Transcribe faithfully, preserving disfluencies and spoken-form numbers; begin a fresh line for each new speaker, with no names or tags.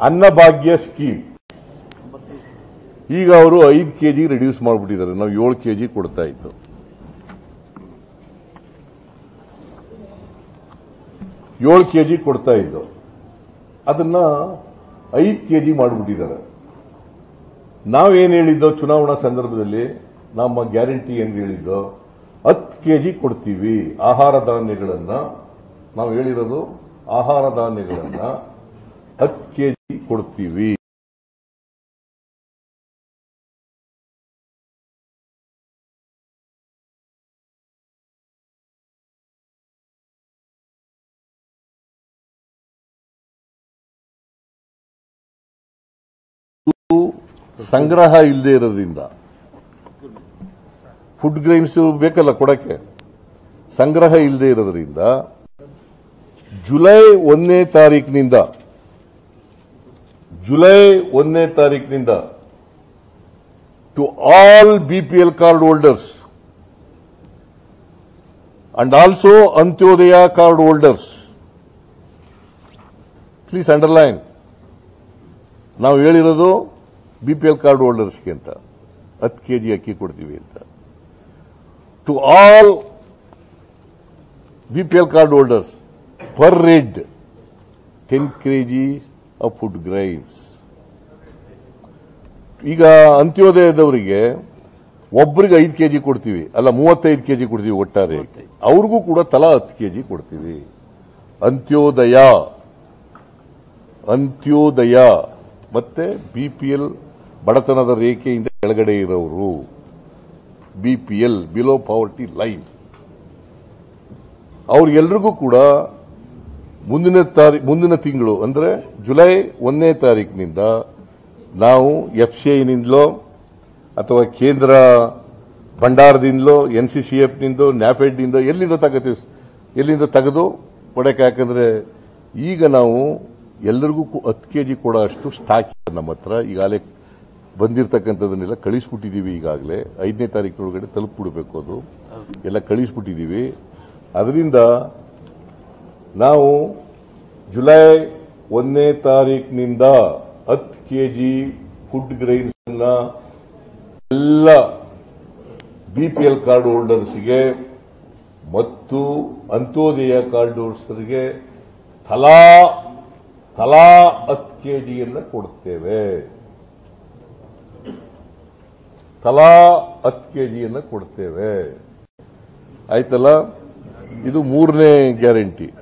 Annabhagya scheme ಈಗ ಅವರು ಐದು ಕೆಜಿ ರಿಡ್ಯೂಸ್ ಮಾಡಿಬಿಟ್ಟಿದ್ದಾರೆ. ನಾವು ಏಳು ಕೆಜಿ ಕೊಡ್ತಾ ಇತ್ತು. ಏಳು ಕೆಜಿ ಕೊಡ್ತಾ ಇದ್ದು ಅದನ್ನ ಐದು ಕೆಜಿ ಮಾಡಿಬಿಟ್ಟಿದ್ದಾರೆ. ನಾವೇನು ಹೇಳಿದ್ದೋ ಚುನಾವಣಾ ಸಂದರ್ಭದಲ್ಲಿ ನಮ್ಮ ಗ್ಯಾರಂಟಿ ಏನು ಹೇಳಿದ್ದೋ ಹತ್ತು ಕೆಜಿ ಕೊಡ್ತೀವಿ ಆಹಾರ ಧಾನ್ಯಗಳನ್ನ. ನಾವು ಹೇಳಿರೋದು ಆಹಾರ ಧಾನ್ಯಗಳನ್ನ ಹತ್ತು ಕೆಜಿ ಕೊಡ್ತೀವಿ. ಸಂಗ್ರಹ ಇಲ್ಲದೆ ಇರೋದ್ರಿಂದ ಫುಡ್ ಗ್ರೈನ್ಸ್ ಬೇಕಲ್ಲ ಕೊಡಕ್ಕೆ, ಸಂಗ್ರಹ ಇಲ್ಲದೆ ಇರೋದ್ರಿಂದ ಜುಲೈ ಒಂದನೇ ತಾರೀಕಿನಿಂದ ಜುಲೈ ಒಂದನೇ ತಾರೀಕಿನಿಂದ to all BPL card holders and also Antyodaya card holders, please underline, ನಾವು ಹೇಳಿರೋದು ಬಿಪಿಎಲ್ ಕಾರ್ಡ್ ಹೋಲ್ಡರ್ಸ್ಗೆ ಅಂತ ಹತ್ತು ಕೆಜಿ ಅಕ್ಕಿ ಕೊಡ್ತೀವಿ ಅಂತ. To all BPL card holders per red ten KG of food grains. ಈಗ ಅಂತ್ಯೋದಯದವರಿಗೆ ಒಬ್ಬರಿಗೆ ಐದು ಕೆಜಿ ಕೊಡ್ತೀವಿ, ಅಲ್ಲ ಮೂವತ್ತೈದು ಕೆಜಿ ಕೊಡ್ತೀವಿ ಒಟ್ಟಾರೆ. ಅವ್ರಿಗೂ ಕೂಡ ತಲಾ ಹತ್ತು ಕೆಜಿ ಕೊಡ್ತೀವಿ. ಅಂತ್ಯೋದಯ ಅಂತ್ಯೋದಯ ಮತ್ತೆ ಬಿಪಿಎಲ್ ಬಡತನದ ರೇಖೆಯಿಂದ ಕೆಳಗಡೆ ಇರೋರು, ಬಿಪಿಎಲ್ ಬಿಲೋ ಪಾವರ್ಟಿ ಲೈನ್, ಅವ್ರಿಗೆಲ್ರಿಗೂ ಕೂಡ ಮುಂದಿನ ತಾರೀಕು ಮುಂದಿನ ತಿಂಗಳು ಅಂದ್ರೆ ಜುಲೈ ಒಂದನೇ ತಾರೀಕಿನಿಂದ ನಾವು ಎಫ್ಸಿಐನಿಂದಲೋ ಅಥವಾ ಕೇಂದ್ರ ಭಂಡಾರದಿಂದಲೋ ಎನ್ಸಿಸಿಎಫ್ನಿಂದ ನ್ಯಾಪೆಡ್ನಿಂದ ಎಲ್ಲಿಂದ ತಗತೀವಿ ಎಲ್ಲಿಂದ ತೆಗೆದು ಕೊಡಕ್ಕೆ. ಯಾಕಂದ್ರೆ ಈಗ ನಾವು ಎಲ್ಲರಿಗೂ ಹತ್ತು ಕೆಜಿ ಕೊಡೋ ಅಷ್ಟು ಸ್ಟಾಕ್ ನಮ್ಮ ಹತ್ರ ಈಗಾಗಲೇ ಬಂದಿರತಕ್ಕಂಥದನ್ನೆಲ್ಲ ಕಳಿಸ್ಬಿಟ್ಟಿದ್ದೀವಿ. ಈಗಾಗಲೇ ಐದನೇ ತಾರೀಕಿನೊಳಗಡೆ ತಲುಪಿಬಿಡಬೇಕು, ಅದು ಎಲ್ಲ ಕಳಿಸ್ಬಿಟ್ಟಿದ್ದೀವಿ. ಅದರಿಂದ ನಾವು ಜುಲೈ ಒಂದನೇ ತಾರೀಕಿನಿಂದ ಹತ್ತು ಕೆಜಿ ಫುಡ್ ಗ್ರೈನ್ಸ್ ಅನ್ನ ಎಲ್ಲ ಬಿಪಿಎಲ್ ಕಾರ್ಡ್ ಹೋಲ್ಡರ್ಸ್ಗೆ ಮತ್ತು ಅಂತ್ಯೋದಯ ಕಾರ್ಡ್ ಹೋಲ್ಡರ್ಸ್ಗೆ ತಲಾ ತಲಾ ಹತ್ತು ಕೆಜಿಯನ್ನ ಕೊಡ್ತೇವೆ. ತಲಾ ಹತ್ತು ಕೆಜಿಯನ್ನ ಕೊಡ್ತೇವೆ. ಆಯ್ತಲ್ಲ, ಇದು ಮೂರನೇ ಗ್ಯಾರಂಟಿ.